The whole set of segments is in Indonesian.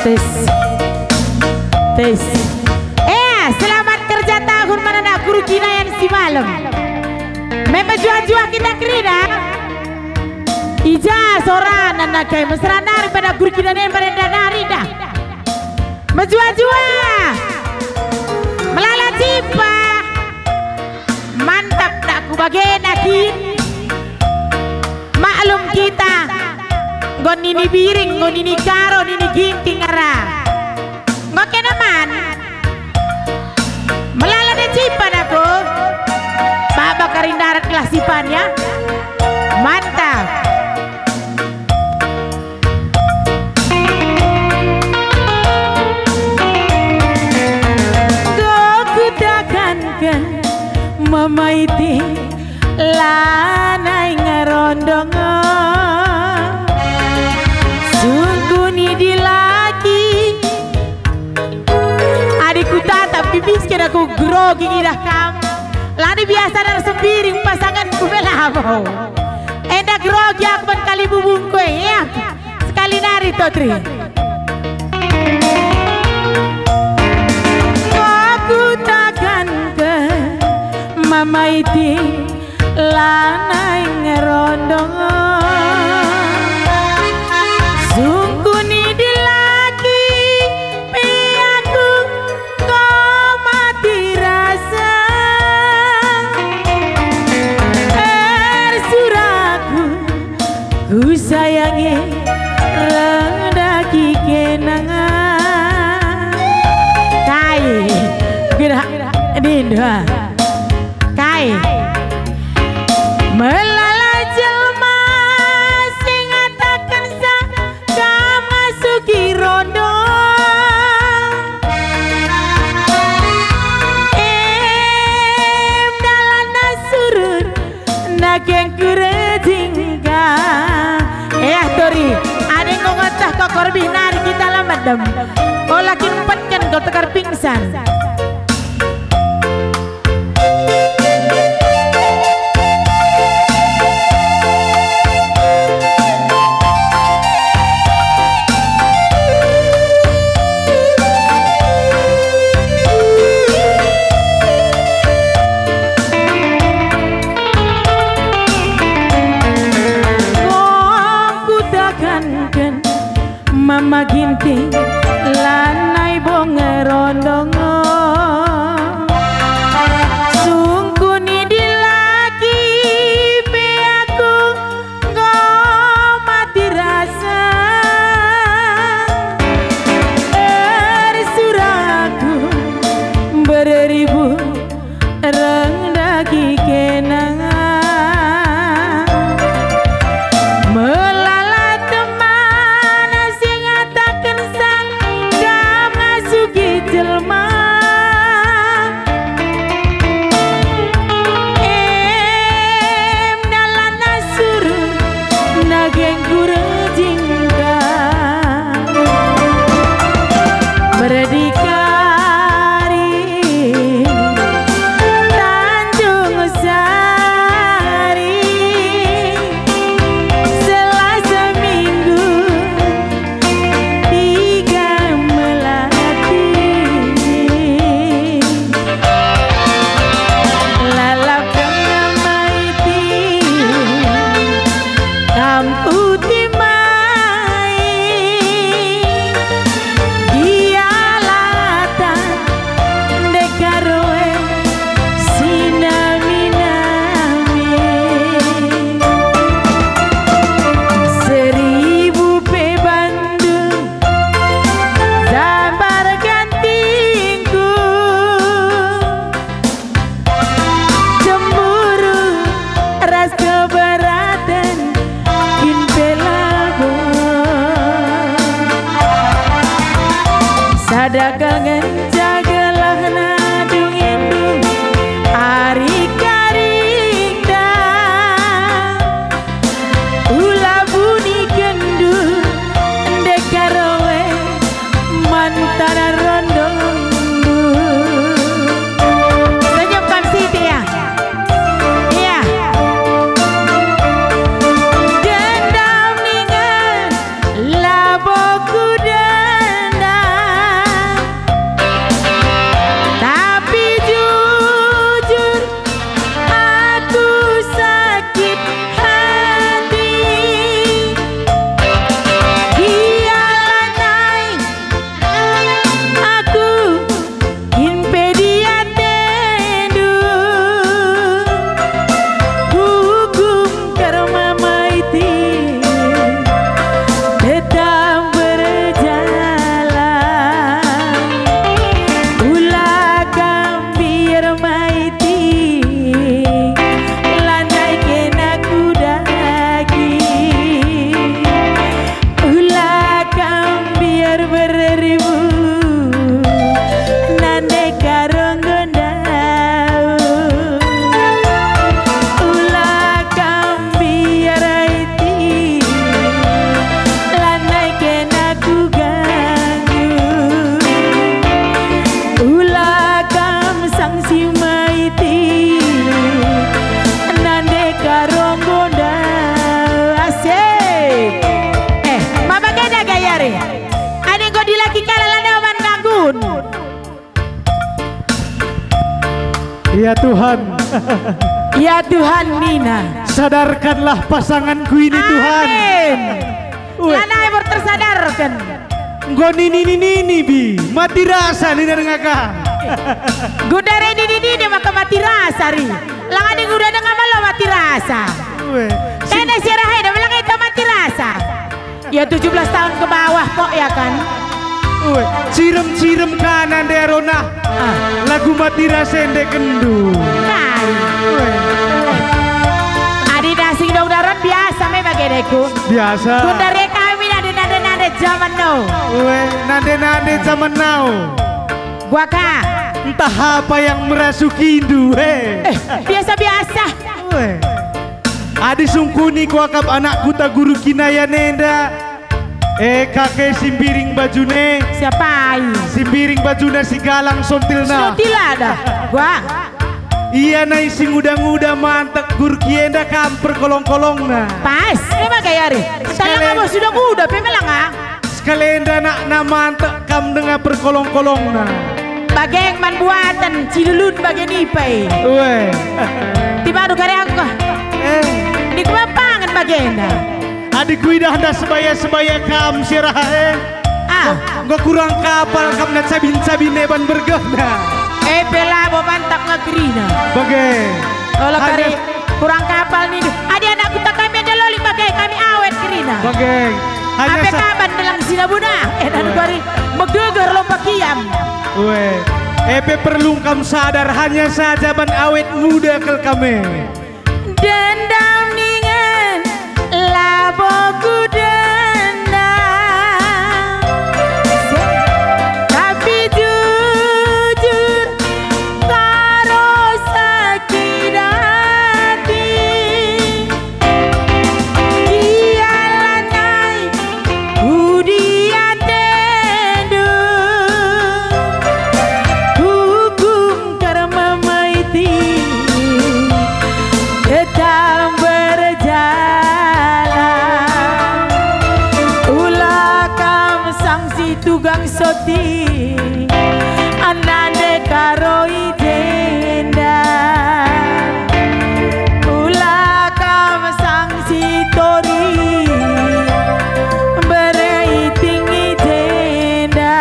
Tes. Tes. Selamat kerja tahun mana guru Cina yang si malam. Memang jua-jua kita kerida. Ija soran anak kayak mesra nari pada guru Cina yang pada nari dah. Menjua-jua. Melala cipa. Mantap tak ku bagian akin. Maklum kita. Gon ini biring, gon ini karo, ini ginting arah. Ngoke naman. Melala de cipan aku. Baba karindarat kelasipannya. Mantap. Goku takkankan mamaiti lanai ngerondongo. Sungguh di lagi adikku tatap bibiskan aku grogi dah kam. Lani biasa dan sembiring pasanganku belamo. Endak grogi aku kali bubungku ya. Sekali nari totri. Aku takkan ke mama iti lanai ngerondongo. Sungguh ni dilaki piaku kau mati rasa. Suraku ku sayangi rendaki kenangan. Kai gerak dinda kai melala jelma sing ngatakan sa kamasuki rondo. Dalana surut nageng kurejingga. Tori ada yang ngotah kok korbi nari kita lamadam. Oh laki empat kan kau tekar pingsan. Mama ginting lanai bonge rondongo. Sungguh ni dilaki pe aku ngau mati rasa. Suraku beribu rendaki kenangan. Sada kangen jagalah nadung indung ari karingda. Ulah bunyi kendu dekarowe mantan rondondu. Senyum Pak Siti ya. Iya. Gendam ningan laboku dan Ya Tuhan. Ya Tuhan Nina. Sadarkanlah pasanganku ini Tuhan. Amin. Lana yang tersadarkan. Nggo nini bi mati rasa Nina dengaka. Gudare nini maka mati rasa ri. Langan yang udah dengar malah mati rasa. Kena sirahai dah bilang itu mati rasa. Ya 17 tahun ke bawah kok ya kan. Cirem kanan deh Rona. Lagu mati rasa ende kendu. Adi nasi daun-dauran biasa me bagedeku. Biasa. Gudare kami nade zaman now. Nade zaman now. Gua kah? Entah apa yang merasuki Indu. Biasa-biasa. Adi sungkuni ku akap anakku tak guru kinaya nenda. Kakek simbiring bajune. Siapa ai? Simbiring bajuna si galang sontilna. Sontila dah. Gua. Iya nai si nguda-nguda mantek guru kienda kamper kolong-kolongna. Pas. Emang kayak hari. Entahlah kamu sudah muda pemelang ah. Sekalenda nak mantek kam dengan perkolong-kolongna. Bageng man buatan cilulun bagian ipai. Tiba adu karya aku kah? Di kemanpangan bagenda. Adik dah anda sebaya kam sirah Gak kurang kapal kam nak sabin neban bergena. Pela bo mantap ngegrina. Bagai. Kalau kari kurang kapal nih. Adi anakku tak kami ada loli bagai kami awet grina. Bagai. Apa kaban dalam sinabuna? Dan kari megeger lomba kiam. Epe perlu kam sadar hanya saja ban awet muda kel kami. Dendam ningan laboku dendam. Tapi jujur karo sakit hati. Dia lanai udian tendu. Hukum karma maiti tetap berjalan. Ulah kam sanksi tugang soti anane karo idenda. Ulah kam sanksi tori bereiting idenda.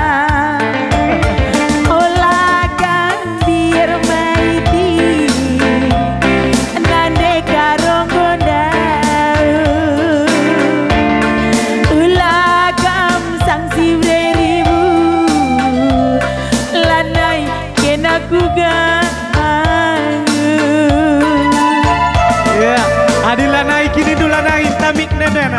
Ulah kan dir maiti nande karo gondau. Ulah kam sanksi beribu lanai kena kugang. Ya, adilah naik kini dulu naik tamik nenena.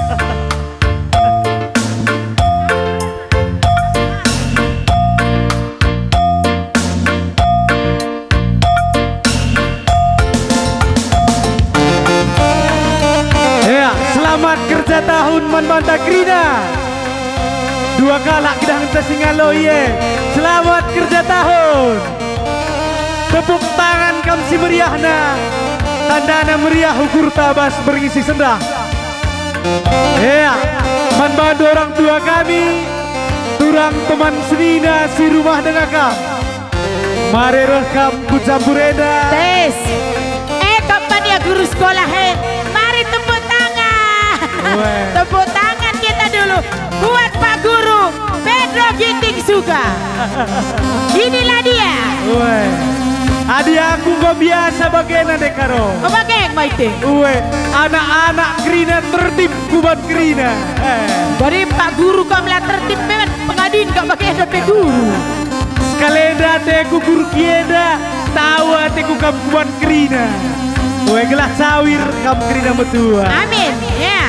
Ya, selamat kerja tahun Manbanta Krina. Dua kalak kita hentas singaloye. Selamat kerja tahun. Tepuk tangan kam si meriahna. Tandana meriah ukur tabas berisi sendah. Ya, manbantu orang tua kami. Turang teman senina si rumah dengakam. Mari rekam ku campur eda. Tes. Kapan ya guru sekolah mari tepuk tangan. Tepuk tangan kita dulu buat Pak Guru Pedro Ginting Suga. Inilah dia. Adi aku gak biasa bagian dekaro. Bagian maite. Anak-anak Krina tertib kubat Krina. Bari Pak Guru kau melihat tertib memang pengadin kau bagian ada Guru. Sekalenda teku guru kieda tahu teku kam kubat Krina. Gelah sawir kam Krina metua. Amin. Ya.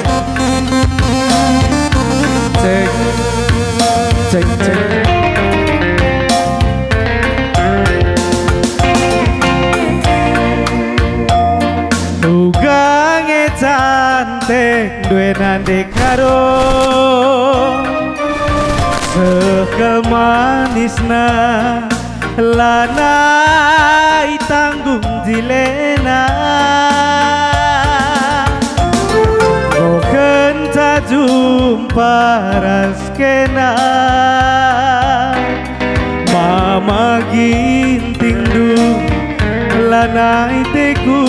Cek. Tugange cantik duwe nande karo sekel manisna lanai tanggung dilena Koken tak jumpa raskena Mama ginting mendung lanai teku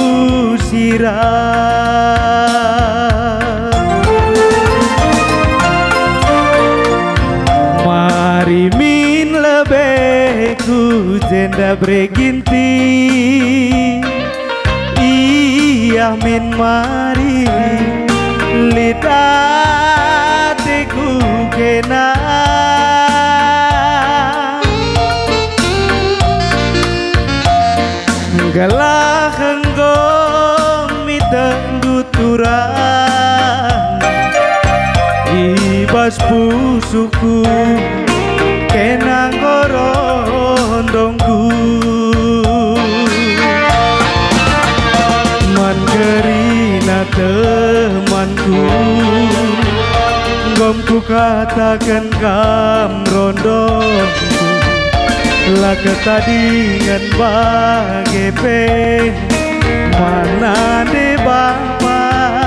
sirah. Mari min lebih ku jenda breginti, iya min mari lidateku kena. Galah henggom mitenggu turang ibas pusuku kena gorondongku. Man gerina temanku gomku katakan kam rondongku laga tadingan bage pe mana de bapa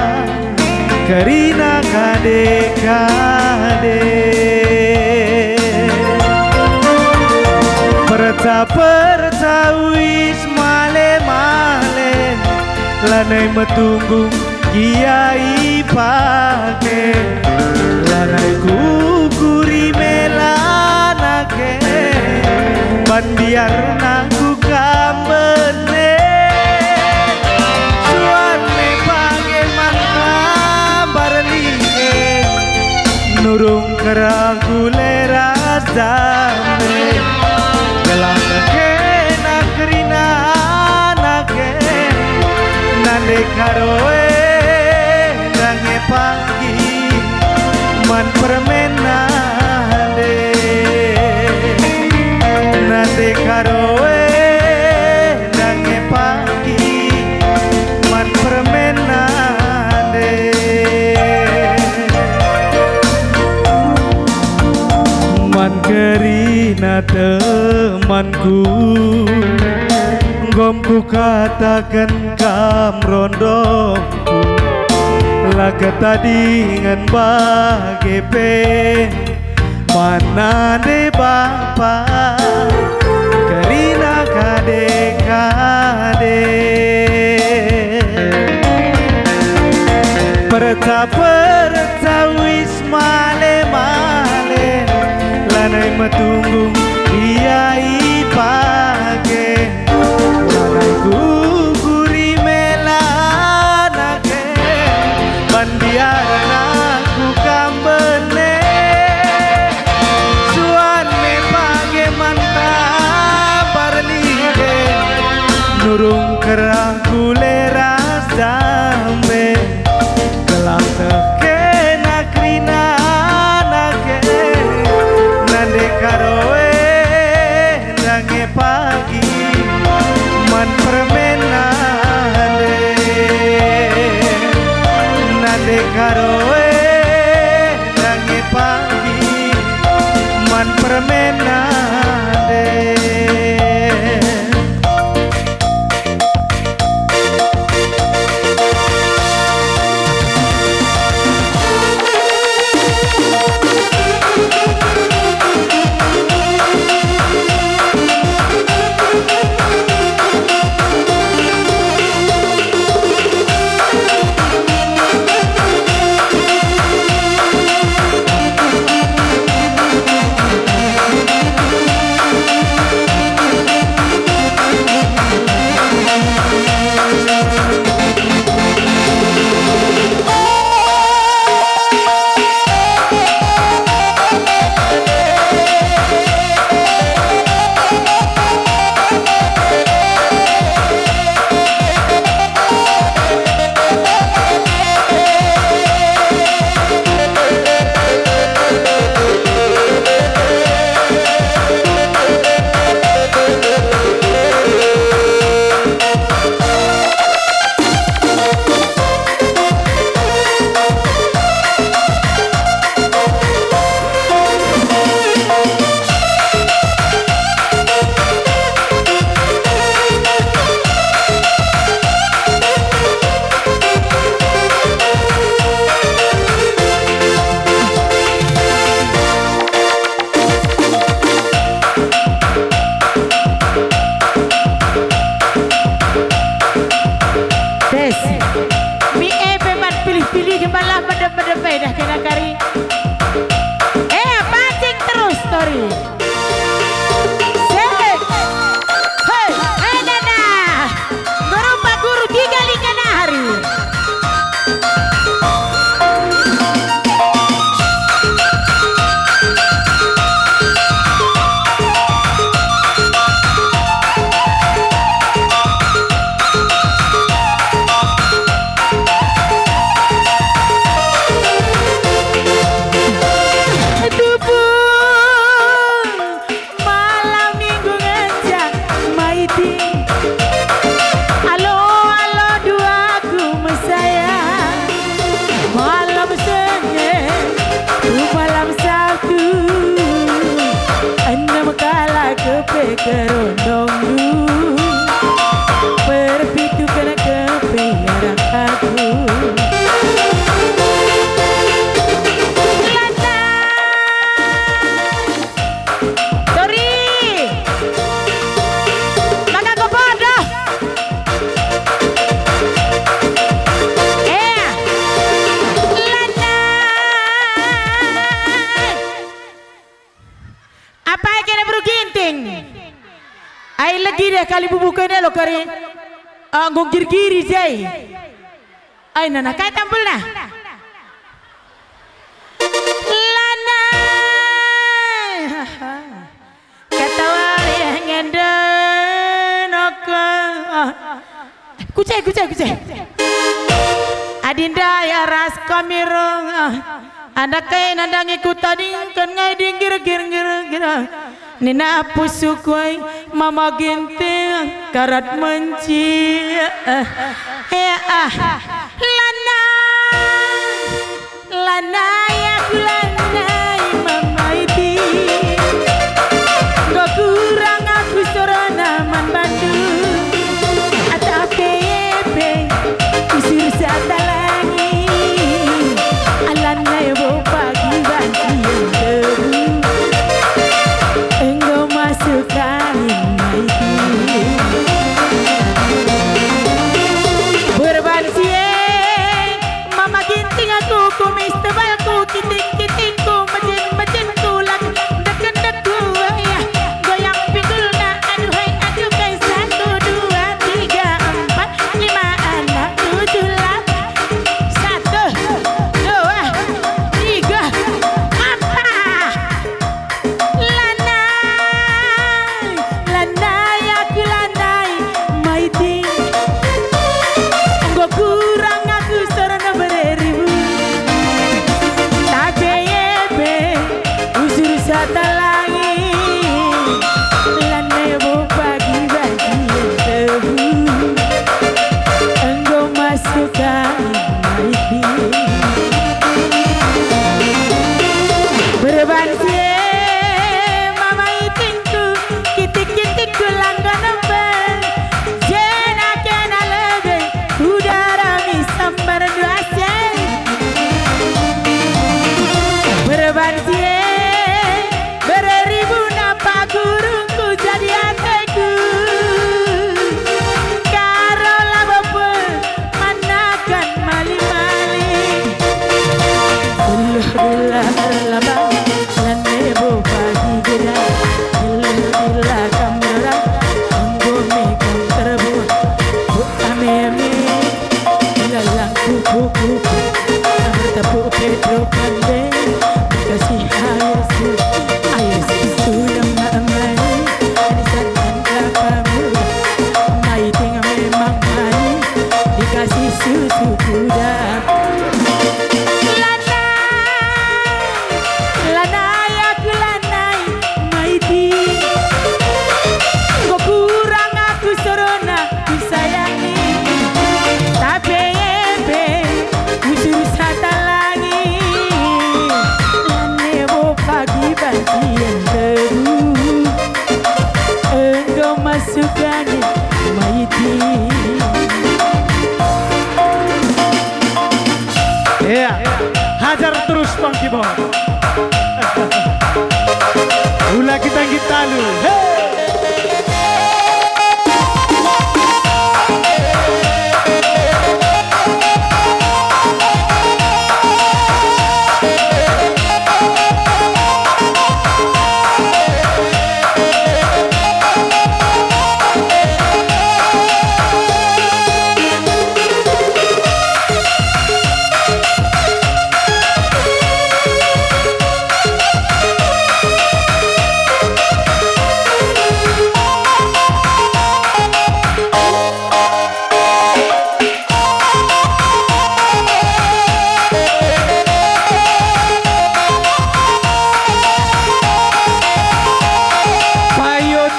karina kade kade perca wis male male lanai metunggung kiai pake lanai kukuri melanake bandiar naku kambene suan me page mantabar lige nurung keragu leras dame gelang kena kerina nake nande karoe nange pagi man permenade nande karoe nange pagi man permenade. Man kerina temanku gomku katakan kam rondongku laga tadingan bage pe mana de bapa kerina kade kade perca wis male male lanai metunggung iai page lanai guguri melanake bandiar naku kambene suan me page mantabar lige nurung kerah kuleras dambe gelang tekena krina nake nande karoe nange pagi man permenade nande karoe nange pagi man permenade. Tori. Sek. Hei, hei Nana. Guru Pak Guru 3 Likana hari. Kerondongmu perpitu kena kepengaran aku Lana Tori maka kau bodoh Lana apa yang kena beruginting ay lagi deh kali bubukan deh lo kari ngonggir kiri jai ay nana kaya tampil nah lana katawa yang ngenden oke kucai adinda ya ras kamirong anda kaya nanda ngikut tadi kan ngai dinggir Nina pusukway mama ginting karat menci lana ya kulana mama iti gak kurang aku sorona man bandu atau pepe usir sata lagi alana ya bo pagi banci yang debu engkau masuk angin itu berbansi mama ginting aku kumis tebalku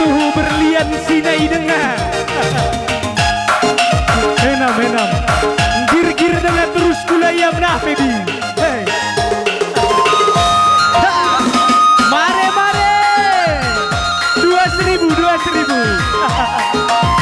tuh berlian sinai dengar. Menam. Gir-gir dengan terus kulayam nah baby. Hey. Mare. 2.000.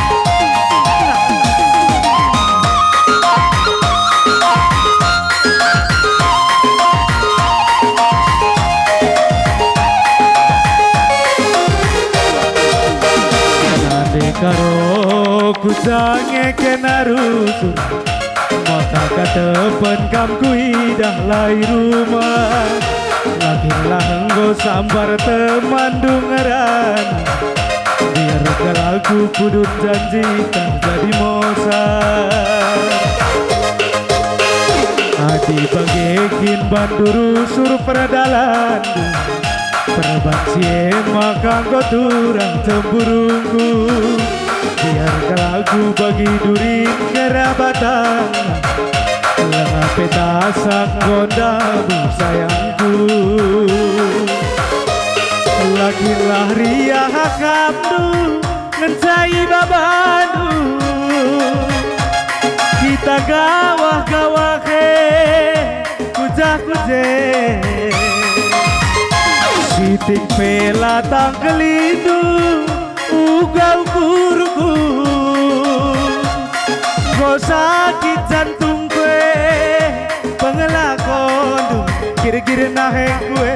Karo ku sange kenarusu maka katepen kam ku idah lai rumah lakilah enggo sambar teman dungeran biar kalaku kudut janji tak jadi mosa hati bagekin banduru sur peradalan perbancie maka kau turang cemburungku biar kalaku bagi duri kerabatan lengah petasak gondamu sayangku lakilah ria hakamdu ngencai babanu kita gawah-gawah kujah-kuje sitik pelatang kelindu ugau kuruku go sakit jantung kue pengelakon kira-kira naheng kue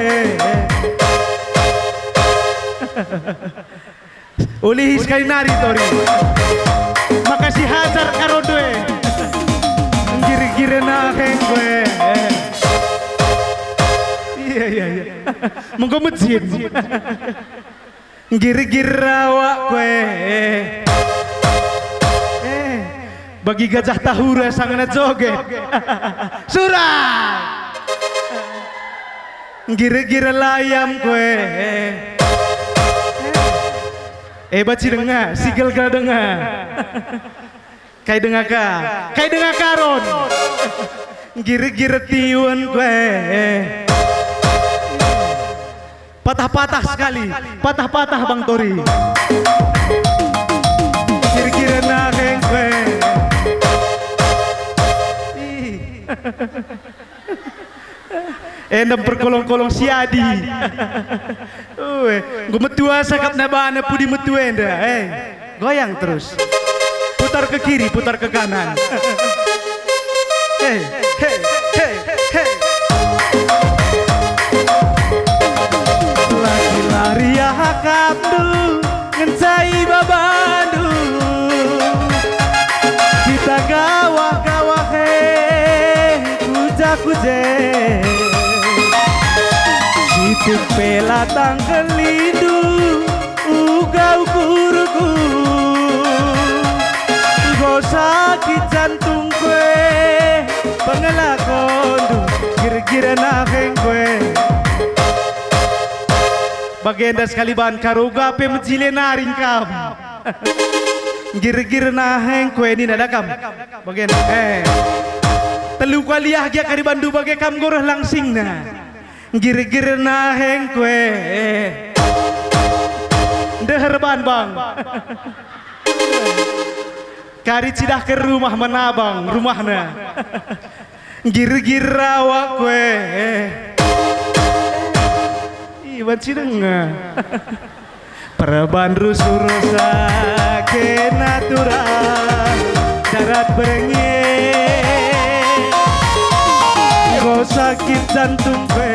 ulih sekali nari tori makasih hajar karo due kira-kira naheng kue iya monggo mejin gir-gir awak kue bagi gajah tahura sangana joget surah gir-gir layam kue baci dengar sigel ka dengar kai dengar karon gir-gir tiun kue patah-patah sekali, patah-patah Bang Tori. Kira-kira naheng kue. Endam perkolong-kolong siadi. Gue metua sakap nabana pudi metu enda. Goyang terus. Putar ke kiri, putar ke kanan. Hey. Ria hakapdu ngencai babandu kita gawah-gawah kujah-kuje sitik pelatang kelindu ugau kuruku go sakit jantung kue pengelakondu kira-kira naheng kue bagenda sekali bahan karuga pe mejile naring kam gir-gir naheng kue ni nada kam bagenda telu kali ahgia kari bandu bagai kam goroh langsing na gir-gir naheng kue deher ban bang kari cidah ke rumah menabang rumahna gir-gir awak kue Iwan Cidenga Perban rusurosa ke natural darat berengye go sakit jantung pe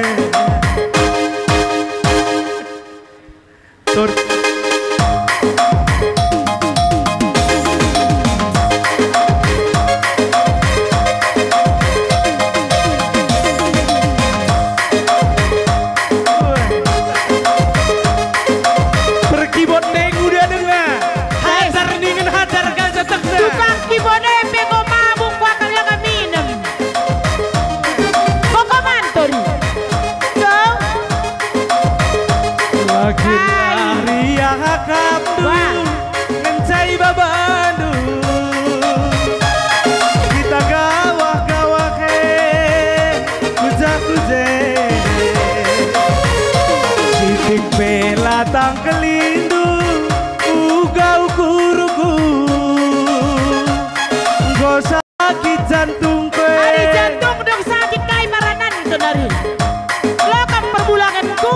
pelatang kelindu Gau kuruku Go sakit jantung kue Hari jantung dong sakit kai maranan itu dari lo kan perbulanganku.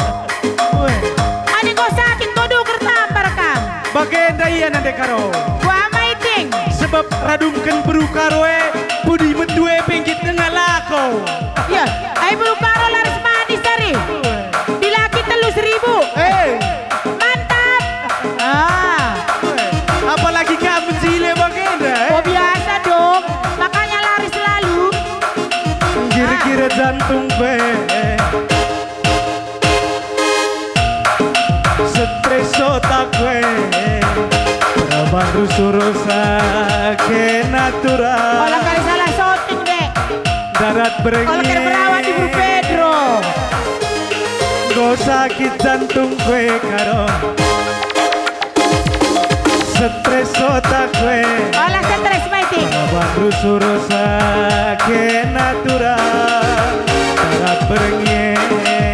Ani go sakit todo kertampar kam. Bagenda iya nande karo Gua maiting. sebab radumkan berukaroe budi mendue pinggit tengah lako. Ya, ai bulu karo laris manis dari. Dilaki telus 1000. Mantap. Apalagi kamu sile bagenda Oh biasa dong. Makanya lari selalu. Kira-kira jantung gue Stres otak gue Baru suruh sakit natural Kalau kali salah shooting deh. Darat berengin Kalau kira berawat di Bro Pedro. Go sakit jantung gue karo Stres otak gue Olah stres maiting. Baru suruh sakit natural Darat berengin